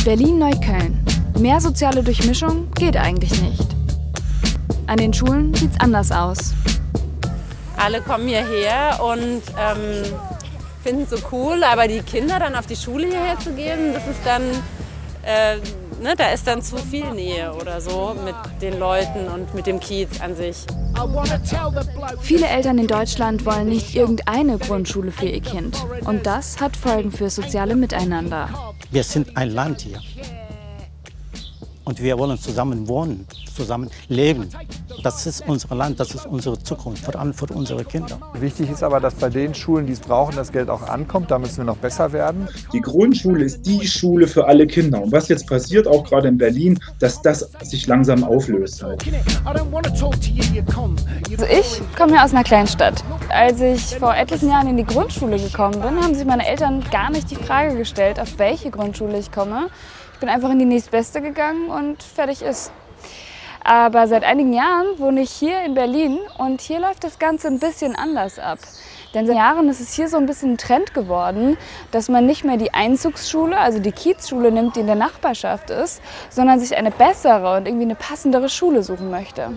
Berlin-Neukölln. Mehr soziale Durchmischung geht eigentlich nicht. An den Schulen sieht's anders aus. Alle kommen hierher und finden es so cool, aber die Kinder dann auf die Schule hierher zu geben, das ist dann, da ist dann zu viel Nähe oder so mit den Leuten und mit dem Kiez an sich. Viele Eltern in Deutschland wollen nicht irgendeine Grundschule für ihr Kind. Und das hat Folgen für soziale Miteinander. Wir sind ein Land hier. Und wir wollen zusammen wohnen, zusammen leben. Das ist unser Land, das ist unsere Zukunft, vor allem für unsere Kinder. Wichtig ist aber, dass bei den Schulen, die es brauchen, das Geld auch ankommt. Da müssen wir noch besser werden. Die Grundschule ist die Schule für alle Kinder. Und was jetzt passiert, auch gerade in Berlin, dass das sich langsam auflöst. Halt. Also ich komme ja aus einer Kleinstadt. Als ich vor etlichen Jahren in die Grundschule gekommen bin, haben sich meine Eltern gar nicht die Frage gestellt, auf welche Grundschule ich komme. Ich bin einfach in die nächstbeste gegangen und fertig ist. Aber seit einigen Jahren wohne ich hier in Berlin und hier läuft das Ganze ein bisschen anders ab. Denn seit Jahren ist es hier so ein bisschen ein Trend geworden, dass man nicht mehr die Einzugsschule, also die Kiezschule nimmt, die in der Nachbarschaft ist, sondern sich eine bessere und irgendwie eine passendere Schule suchen möchte.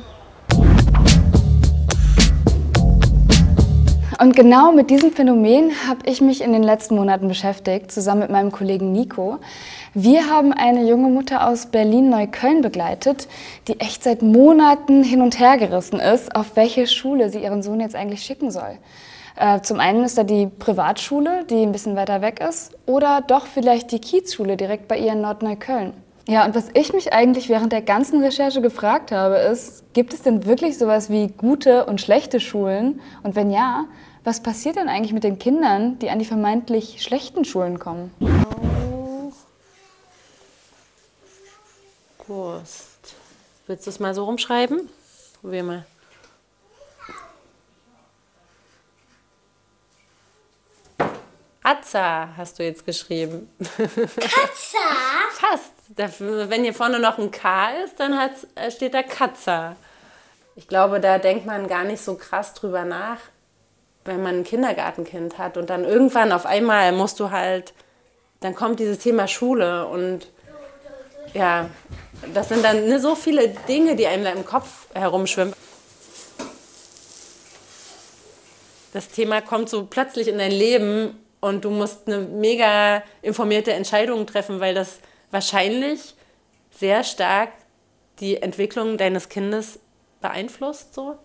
Und genau mit diesem Phänomen habe ich mich in den letzten Monaten beschäftigt, zusammen mit meinem Kollegen Nico. Wir haben eine junge Mutter aus Berlin-Neukölln begleitet, die echt seit Monaten hin und her gerissen ist, auf welche Schule sie ihren Sohn jetzt eigentlich schicken soll. Zum einen ist da die Privatschule, die ein bisschen weiter weg ist, oder doch vielleicht die Kiezschule direkt bei ihr in Nordneukölln. Ja, und was ich mich eigentlich während der ganzen Recherche gefragt habe, ist, gibt es denn wirklich sowas wie gute und schlechte Schulen? Und wenn ja, was passiert denn eigentlich mit den Kindern, die an die vermeintlich schlechten Schulen kommen? Wurst. Willst du es mal so rumschreiben? Probier mal. Atza hast du jetzt geschrieben. Katza? Fast. Wenn hier vorne noch ein K ist, dann steht da Katza. Ich glaube, da denkt man gar nicht so krass drüber nach, wenn man ein Kindergartenkind hat. Und dann irgendwann auf einmal musst du halt, dann kommt dieses Thema Schule und ja, das sind dann so viele Dinge, die einem da im Kopf herumschwimmen. Das Thema kommt so plötzlich in dein Leben und du musst eine mega informierte Entscheidung treffen, weil das wahrscheinlich sehr stark die Entwicklung deines Kindes beeinflusst. So.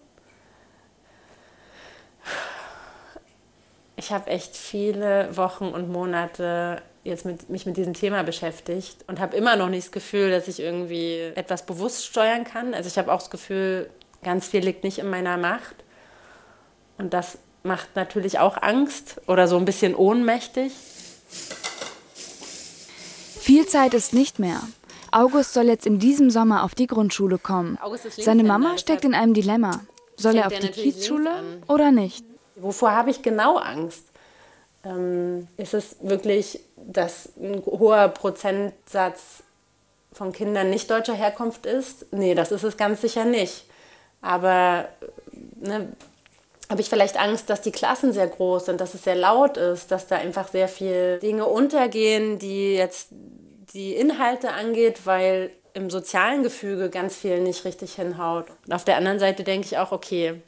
Ich habe echt viele Wochen und Monate jetzt mich mit diesem Thema beschäftigt und habe immer noch nicht das Gefühl, dass ich irgendwie etwas bewusst steuern kann. Also ich habe auch das Gefühl, ganz viel liegt nicht in meiner Macht. Und das macht natürlich auch Angst oder so ein bisschen ohnmächtig. Viel Zeit ist nicht mehr. August soll jetzt in diesem Sommer auf die Grundschule kommen. Seine Mama steckt in einem Dilemma. Soll er auf die Kiezschule oder nicht? Wovor habe ich genau Angst? Ist es wirklich, dass ein hoher Prozentsatz von Kindern nicht deutscher Herkunft ist? Nee, das ist es ganz sicher nicht. Aber habe ich vielleicht Angst, dass die Klassen sehr groß sind, dass es sehr laut ist, dass da einfach sehr viele Dinge untergehen, die jetzt die Inhalte angeht, weil im sozialen Gefüge ganz viel nicht richtig hinhaut. Und auf der anderen Seite denke ich auch, okay,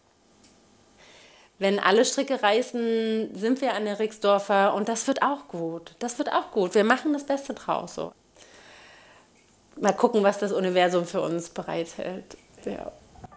wenn alle Stricke reißen, sind wir an der Rixdorfer und das wird auch gut. Das wird auch gut. Wir machen das Beste draus. So. Mal gucken, was das Universum für uns bereithält. Ja.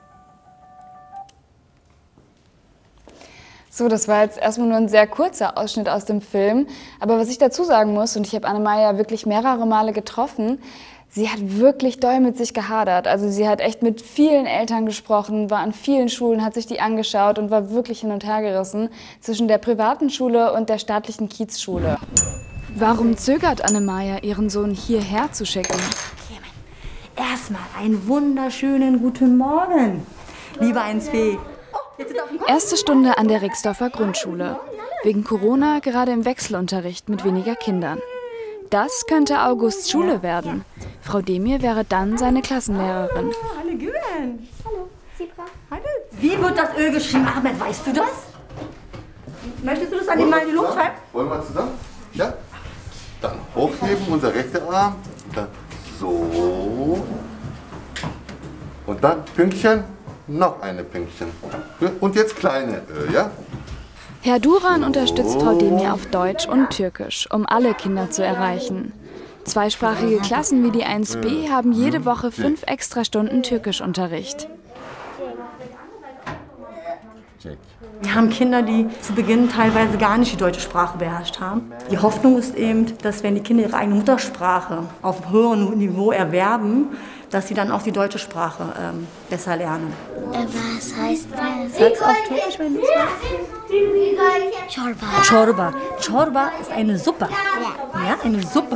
So, das war jetzt erstmal nur ein sehr kurzer Ausschnitt aus dem Film. Aber was ich dazu sagen muss, und ich habe Annemaja wirklich mehrere Male getroffen, sie hat wirklich doll mit sich gehadert. Also sie hat echt mit vielen Eltern gesprochen, war an vielen Schulen, hat sich die angeschaut und war wirklich hin und her gerissen zwischen der privaten Schule und der staatlichen Kiezschule. Warum zögert Annemaja, ihren Sohn hierher zu schicken? Erstmal einen wunderschönen guten Morgen, liebe 1B. Erste Stunde an der Rixdorfer Grundschule. Wegen Corona gerade im Wechselunterricht mit weniger Kindern. Das könnte Augusts Schule werden. Frau Demir wäre dann seine Klassenlehrerin. Hallo Gülen. Hallo, Zebra. Hallo. Wie wird das Öl geschrieben, Ahmed? Weißt du das? Möchtest du das an den mal in die Luft schreiben? Wollen wir mal zusammen? Ja? Dann hochheben, unser rechter Arm. Dann so. Und dann Pünktchen, noch eine Pünktchen. Und jetzt kleine Ö, ja? Herr Duran unterstützt Frau Demir auf Deutsch und Türkisch, um alle Kinder zu erreichen. Zweisprachige Klassen wie die 1b haben jede Woche 5 Extrastunden Türkischunterricht. Wir haben Kinder, die zu Beginn teilweise gar nicht die deutsche Sprache beherrscht haben. Die Hoffnung ist eben, dass wenn die Kinder ihre eigene Muttersprache auf einem höheren Niveau erwerben, dass sie dann auch die deutsche Sprache besser lernen. Was heißt das? Sag's auf Türkisch, wenn du sagst. Çorba. Çorba. Çorba ist eine Suppe. Ja, eine Suppe.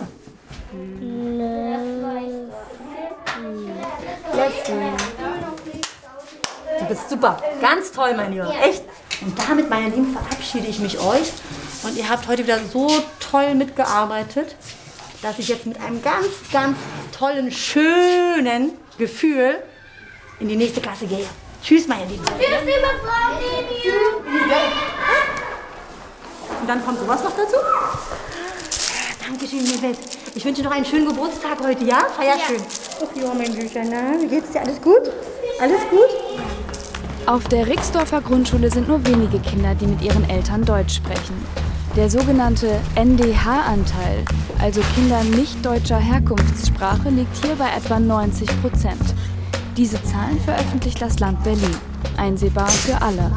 Du bist super. Ganz toll, mein Lieber. Echt. Und damit, meine Lieben, verabschiede ich mich euch. Und ihr habt heute wieder so toll mitgearbeitet, dass ich jetzt mit einem ganz, ganz tollen, schönen Gefühl in die nächste Klasse gehe. Tschüss, meine Lieben. Tschüss, liebe Frau Demir. Und dann kommt sowas noch dazu. Dankeschön, Mehmet. Ich wünsche noch einen schönen Geburtstag heute, ja? Feier schön. Ach ja, mein Süßer, na, wie geht's dir? Alles gut? Alles gut? Auf der Rixdorfer Grundschule sind nur wenige Kinder, die mit ihren Eltern Deutsch sprechen. Der sogenannte NDH-Anteil, also Kinder nicht deutscher Herkunftssprache, liegt hier bei etwa 90%. Diese Zahlen veröffentlicht das Land Berlin. Einsehbar für alle.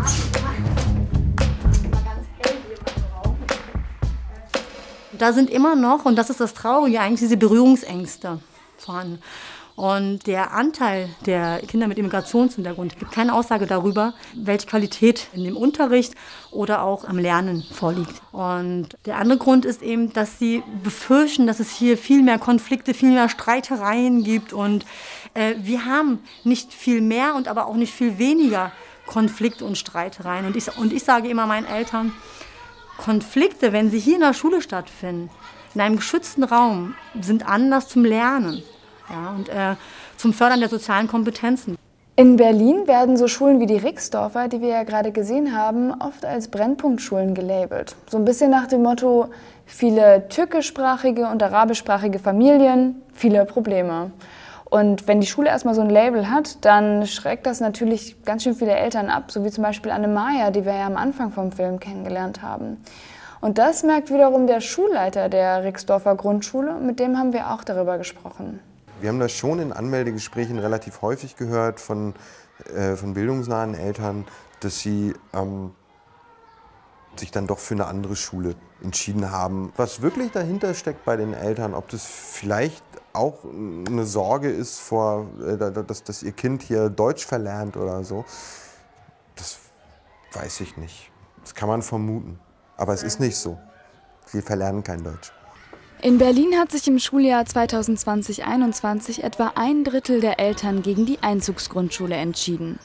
Da sind immer noch, und das ist das Traurige eigentlich, diese Berührungsängste vorhanden. Und der Anteil der Kinder mit Immigrationshintergrund gibt keine Aussage darüber, welche Qualität in dem Unterricht oder auch am Lernen vorliegt. Und der andere Grund ist eben, dass sie befürchten, dass es hier viel mehr Konflikte, viel mehr Streitereien gibt. Und wir haben nicht viel mehr und aber auch nicht viel weniger Konflikte und Streitereien. Und ich sage immer meinen Eltern, Konflikte, wenn sie hier in der Schule stattfinden, in einem geschützten Raum, sind anders zum Lernen. Ja, und zum Fördern der sozialen Kompetenzen. In Berlin werden so Schulen wie die Rixdorfer, die wir ja gerade gesehen haben, oft als Brennpunktschulen gelabelt. So ein bisschen nach dem Motto, viele türkischsprachige und arabischsprachige Familien, viele Probleme. Und wenn die Schule erstmal so ein Label hat, dann schreckt das natürlich ganz schön viele Eltern ab, so wie zum Beispiel Anne-Maja, die wir ja am Anfang vom Film kennengelernt haben. Und das merkt wiederum der Schulleiter der Rixdorfer Grundschule, mit dem haben wir auch darüber gesprochen. Wir haben das schon in Anmeldegesprächen relativ häufig gehört von bildungsnahen Eltern, dass sie sich dann doch für eine andere Schule entschieden haben. Was wirklich dahinter steckt bei den Eltern, ob das vielleicht auch eine Sorge ist, dass ihr Kind hier Deutsch verlernt oder so, das weiß ich nicht. Das kann man vermuten. Aber es ist nicht so. Sie verlernen kein Deutsch. In Berlin hat sich im Schuljahr 2020/21 etwa 1/3 der Eltern gegen die Einzugsgrundschule entschieden.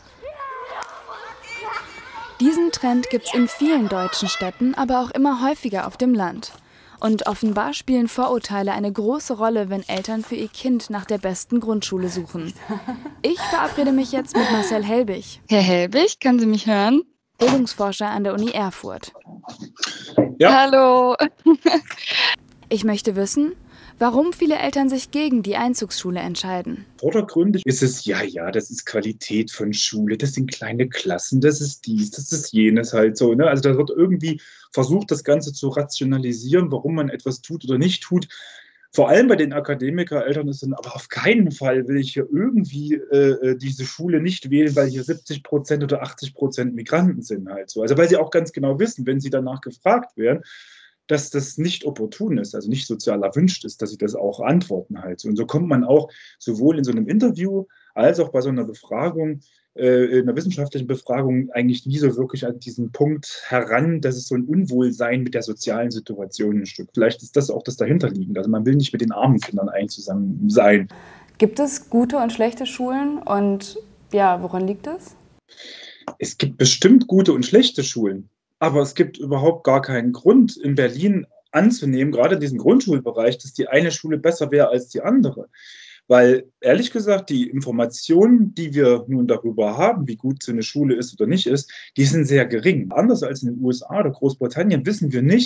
Diesen Trend gibt es in vielen deutschen Städten, aber auch immer häufiger auf dem Land. Und offenbar spielen Vorurteile eine große Rolle, wenn Eltern für ihr Kind nach der besten Grundschule suchen. Ich verabrede mich jetzt mit Marcel Helbig. Herr Helbig, können Sie mich hören? Bildungsforscher an der Uni Erfurt. Ja. Hallo. Ich möchte wissen, warum viele Eltern sich gegen die Einzugsschule entscheiden. Vordergründig ist es, ja, das ist Qualität von Schule, das sind kleine Klassen, das ist dies, das ist jenes halt so. Ne? Also da wird irgendwie versucht, das Ganze zu rationalisieren, warum man etwas tut oder nicht tut. Vor allem bei den Akademikereltern ist dann, aber auf keinen Fall will ich hier irgendwie diese Schule nicht wählen, weil hier 70% oder 80% Migranten sind halt so. Also weil sie auch ganz genau wissen, wenn sie danach gefragt werden, dass das nicht opportun ist, also nicht sozial erwünscht ist, dass sie das auch antworten halt. Und so kommt man auch sowohl in so einem Interview als auch bei so einer Befragung, in einer wissenschaftlichen Befragung eigentlich nie so wirklich an diesen Punkt heran, dass es so ein Unwohlsein mit der sozialen Situation ein Stück. Vielleicht ist das auch das Dahinterliegende. Also man will nicht mit den armen Kindern eigentlich zusammen sein. Gibt es gute und schlechte Schulen und ja, woran liegt das? Es gibt bestimmt gute und schlechte Schulen. Aber es gibt überhaupt gar keinen Grund, in Berlin anzunehmen, gerade in diesem Grundschulbereich, dass die eine Schule besser wäre als die andere. Weil, ehrlich gesagt, die Informationen, die wir nun darüber haben, wie gut so eine Schule ist oder nicht ist, die sind sehr gering. Anders als in den USA oder Großbritannien wissen wir nicht,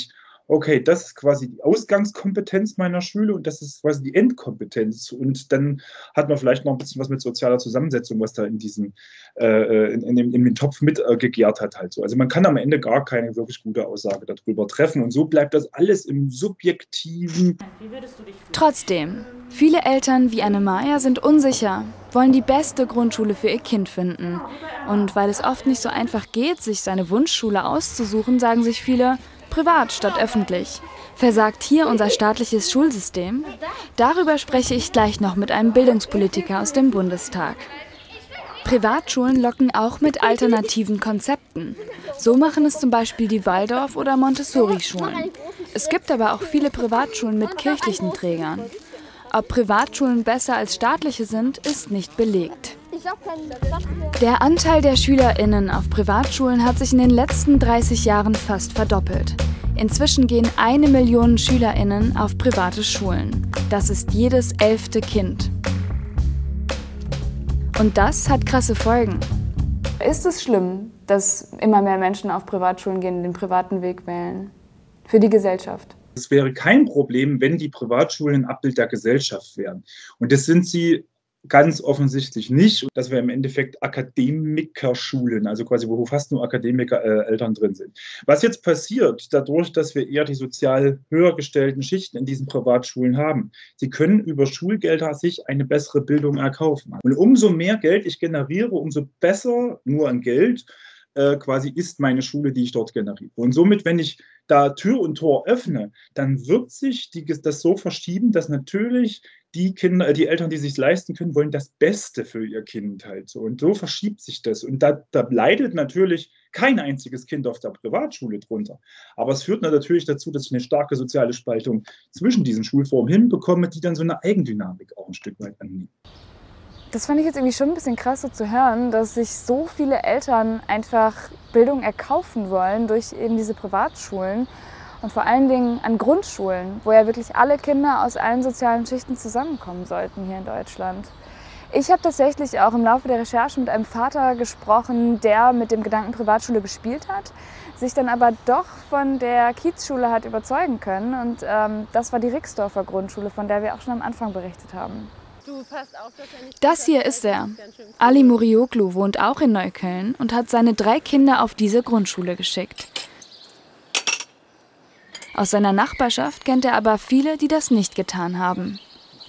okay, das ist quasi die Ausgangskompetenz meiner Schule und das ist quasi die Endkompetenz. Und dann hat man vielleicht noch ein bisschen was mit sozialer Zusammensetzung, was da in diesem in den Topf mitgegärt hat halt so. Also man kann am Ende gar keine wirklich gute Aussage darüber treffen und so bleibt das alles im Subjektiven. Trotzdem, viele Eltern wie Anne-Maja sind unsicher, wollen die beste Grundschule für ihr Kind finden. Und weil es oft nicht so einfach geht, sich seine Wunschschule auszusuchen, sagen sich viele, privat statt öffentlich. Versagt hier unser staatliches Schulsystem? Darüber spreche ich gleich noch mit einem Bildungspolitiker aus dem Bundestag. Privatschulen locken auch mit alternativen Konzepten. So machen es zum Beispiel die Waldorf- oder Montessori-Schulen. Es gibt aber auch viele Privatschulen mit kirchlichen Trägern. Ob Privatschulen besser als staatliche sind, ist nicht belegt. Der Anteil der SchülerInnen auf Privatschulen hat sich in den letzten 30 Jahren fast verdoppelt. Inzwischen gehen 1 Million SchülerInnen auf private Schulen. Das ist jedes 11. Kind. Und das hat krasse Folgen. Ist es schlimm, dass immer mehr Menschen auf Privatschulen gehen, den privaten Weg wählen? Für die Gesellschaft? Es wäre kein Problem, wenn die Privatschulen ein Abbild der Gesellschaft wären. Und das sind sie ganz offensichtlich nicht. Das wäre im Endeffekt Akademikerschulen, also quasi, wo fast nur Akademiker-Eltern drin sind. Was jetzt passiert, dadurch, dass wir eher die sozial höher gestellten Schichten in diesen Privatschulen haben, sie können über Schulgelder sich eine bessere Bildung erkaufen. Und umso mehr Geld ich generiere, umso besser nur an Geld quasi ist meine Schule, die ich dort generiere. Und somit, wenn ich da Tür und Tor öffne, dann wird sich das so verschieben, dass natürlich die Eltern, die sich leisten können, wollen das Beste für ihr Kind halt so. Und so verschiebt sich das. Und da leidet natürlich kein einziges Kind auf der Privatschule drunter. Aber es führt natürlich dazu, dass ich eine starke soziale Spaltung zwischen diesen Schulformen hinbekomme, die dann so eine Eigendynamik auch ein Stück weit annehmen. Das fand ich jetzt irgendwie schon ein bisschen krass so zu hören, dass sich so viele Eltern einfach Bildung erkaufen wollen durch eben diese Privatschulen und vor allen Dingen an Grundschulen, wo ja wirklich alle Kinder aus allen sozialen Schichten zusammenkommen sollten hier in Deutschland. Ich habe tatsächlich auch im Laufe der Recherche mit einem Vater gesprochen, der mit dem Gedanken Privatschule gespielt hat, sich dann aber doch von der Kiezschule hat überzeugen können und das war die Rixdorfer Grundschule, von der wir auch schon am Anfang berichtet haben. Das hier ist er. Ali Murioglu wohnt auch in Neukölln und hat seine 3 Kinder auf diese Grundschule geschickt. Aus seiner Nachbarschaft kennt er aber viele, die das nicht getan haben.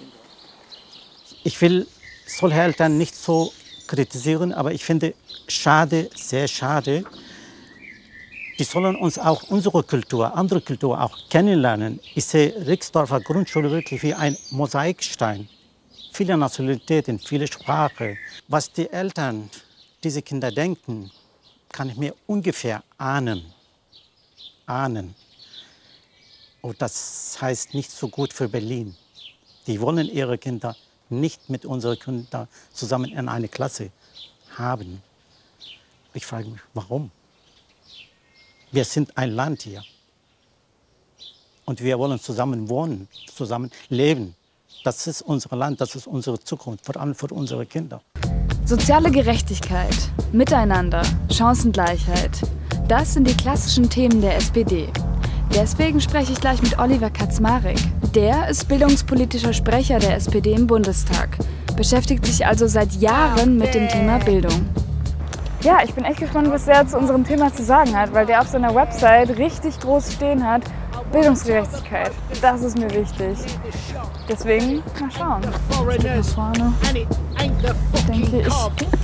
Ich will solche Eltern nicht so kritisieren, aber ich finde schade, sehr schade. Die sollen uns auch unsere Kultur, andere Kultur auch kennenlernen. Ich sehe Rixdorfer Grundschule wirklich wie ein Mosaikstein. Viele Nationalitäten, viele Sprachen. Was die Eltern, diese Kinder denken, kann ich mir ungefähr ahnen. Und das heißt nicht so gut für Berlin. Die wollen ihre Kinder nicht mit unseren Kindern zusammen in eine Klasse haben. Ich frage mich, warum? Wir sind ein Land hier. Und wir wollen zusammen wohnen, zusammen leben. Das ist unser Land, das ist unsere Zukunft, vor allem für unsere Kinder. Soziale Gerechtigkeit, Miteinander, Chancengleichheit. Das sind die klassischen Themen der SPD. Deswegen spreche ich gleich mit Oliver Kaczmarek. Der ist bildungspolitischer Sprecher der SPD im Bundestag, beschäftigt sich also seit Jahren mit dem Thema Bildung. Ja, ich bin echt gespannt, was er zu unserem Thema zu sagen hat, weil der auf seiner Website richtig groß stehen hat, Bildungsgerechtigkeit. Das ist mir wichtig. Deswegen, mal schauen. Hier vorne denke ich.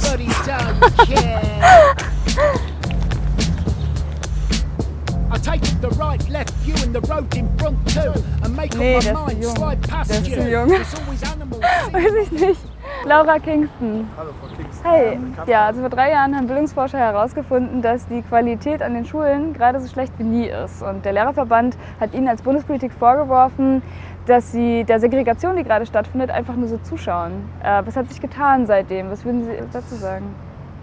Nee, der ist zu jung. Der ist zu jung. Weiß ich nicht. Laura Kingston. Hallo, Frau Kingston. Hey, ja, also vor 3 Jahren haben Bildungsforscher herausgefunden, dass die Qualität an den Schulen gerade so schlecht wie nie ist. Und der Lehrerverband hat Ihnen als Bundespolitik vorgeworfen, dass Sie der Segregation, die gerade stattfindet, einfach nur so zuschauen. Was hat sich getan seitdem? Was würden Sie dazu sagen?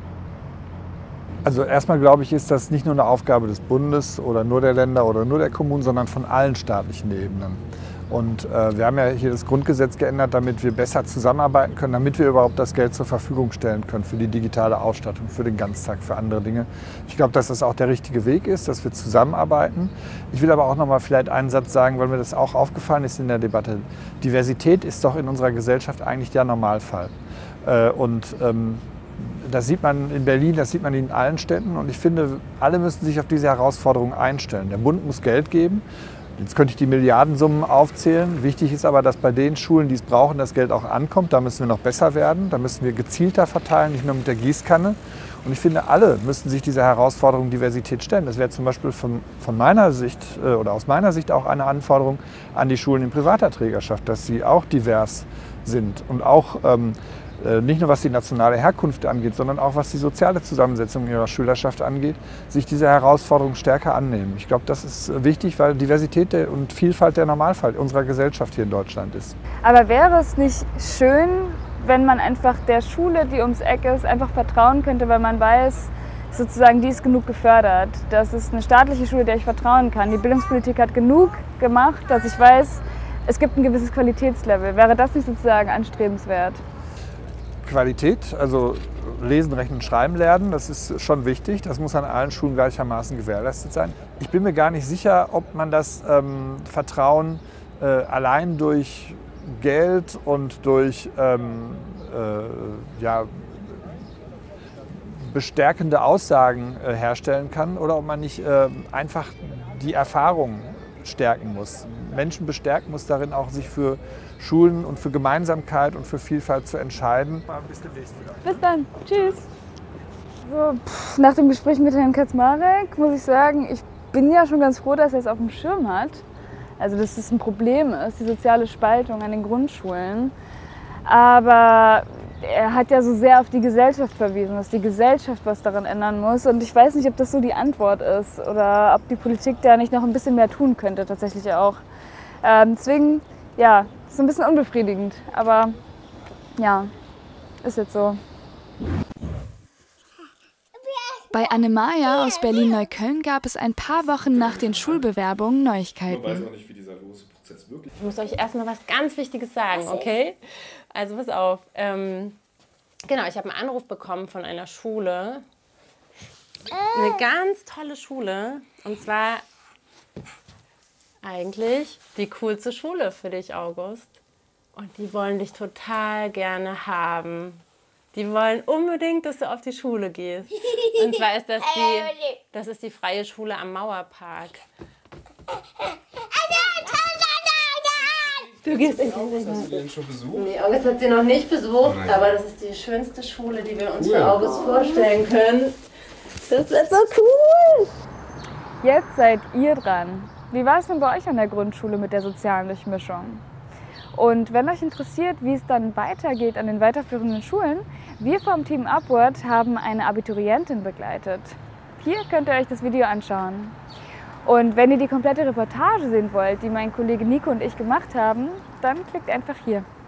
Also erstmal glaube ich, ist das nicht nur eine Aufgabe des Bundes oder nur der Länder oder nur der Kommunen, sondern von allen staatlichen Ebenen. Und wir haben ja hier das Grundgesetz geändert, damit wir besser zusammenarbeiten können, damit wir überhaupt das Geld zur Verfügung stellen können für die digitale Ausstattung, für den Ganztag, für andere Dinge. Ich glaube, dass das auch der richtige Weg ist, dass wir zusammenarbeiten. Ich will aber auch noch mal vielleicht einen Satz sagen, weil mir das auch aufgefallen ist in der Debatte. Diversität ist doch in unserer Gesellschaft eigentlich der Normalfall. Das sieht man in Berlin, das sieht man in allen Städten. Und ich finde, alle müssen sich auf diese Herausforderung einstellen. Der Bund muss Geld geben. Jetzt könnte ich die Milliardensummen aufzählen. Wichtig ist aber, dass bei den Schulen, die es brauchen, das Geld auch ankommt. Da müssen wir noch besser werden. Da müssen wir gezielter verteilen, nicht nur mit der Gießkanne. Und ich finde, alle müssten sich dieser Herausforderung Diversität stellen. Das wäre zum Beispiel von meiner Sicht oder aus meiner Sicht auch eine Anforderung an die Schulen in privater Trägerschaft, dass sie auch divers sind und auch nicht nur was die nationale Herkunft angeht, sondern auch was die soziale Zusammensetzung ihrer Schülerschaft angeht, sich dieser Herausforderung stärker annehmen. Ich glaube, das ist wichtig, weil Diversität und Vielfalt der Normalfall unserer Gesellschaft hier in Deutschland ist. Aber wäre es nicht schön, wenn man einfach der Schule, die ums Eck ist, einfach vertrauen könnte, weil man weiß, sozusagen, die ist genug gefördert. Das ist eine staatliche Schule, der ich vertrauen kann. Die Bildungspolitik hat genug gemacht, dass ich weiß, es gibt ein gewisses Qualitätslevel. Wäre das nicht sozusagen anstrebenswert? Qualität, also Lesen, Rechnen, Schreiben lernen, das ist schon wichtig. Das muss an allen Schulen gleichermaßen gewährleistet sein. Ich bin mir gar nicht sicher, ob man das Vertrauen allein durch Geld und durch bestärkende Aussagen herstellen kann oder ob man nicht einfach die Erfahrung stärken muss. Menschen bestärken muss darin auch, sich für Schulen und für Gemeinsamkeit und für Vielfalt zu entscheiden. Bis demnächst wieder. Bis dann. Tschüss. So, nach dem Gespräch mit Herrn Kaczmarek muss ich sagen, ich bin ja schon ganz froh, dass er es auf dem Schirm hat. Also dass es ein Problem ist, die soziale Spaltung an den Grundschulen. Aber er hat ja so sehr auf die Gesellschaft verwiesen, dass die Gesellschaft was daran ändern muss. Und ich weiß nicht, ob das so die Antwort ist oder ob die Politik da nicht noch ein bisschen mehr tun könnte, tatsächlich auch. Deswegen, ja, ist ein bisschen unbefriedigend. Aber ja, ist jetzt so. Bei Annemaja aus Berlin-Neukölln gab es ein paar Wochen nach den Schulbewerbungen Neuigkeiten. Man weiß auch nicht, wie dieser lose Prozess wirklich. Ich muss euch erstmal was ganz Wichtiges sagen, okay? Also pass auf. Genau, ich habe einen Anruf bekommen von einer Schule. Eine ganz tolle Schule. Und zwar eigentlich die coolste Schule für dich, August. Und die wollen dich total gerne haben. Die wollen unbedingt, dass du auf die Schule gehst. Und zwar ist das ist die Freie Schule am Mauerpark. Du gehst in den Hast du den schon besucht? Nee, August hat sie noch nicht besucht, aber das ist die schönste Schule, die wir uns für August vorstellen können. Das wird so cool! Jetzt seid ihr dran. Wie war es denn bei euch an der Grundschule mit der sozialen Durchmischung? Und wenn euch interessiert, wie es dann weitergeht an den weiterführenden Schulen, wir vom Team Upward haben eine Abiturientin begleitet. Hier könnt ihr euch das Video anschauen. Und wenn ihr die komplette Reportage sehen wollt, die mein Kollege Nico und ich gemacht haben, dann klickt einfach hier.